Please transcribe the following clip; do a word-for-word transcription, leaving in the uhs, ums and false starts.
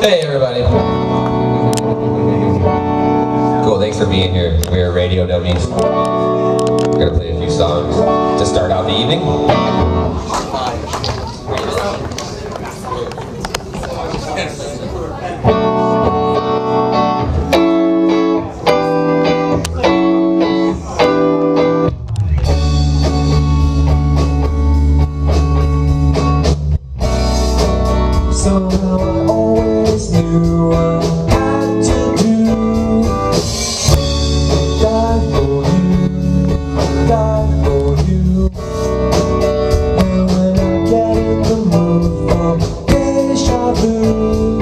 Hey everybody. Cool, thanks for being here. We're Radio Dummies. We're gonna play a few songs to start out the evening. Somehow I always knew what I had to do. Die for you, die for you. And when I get in the mood for deja vu,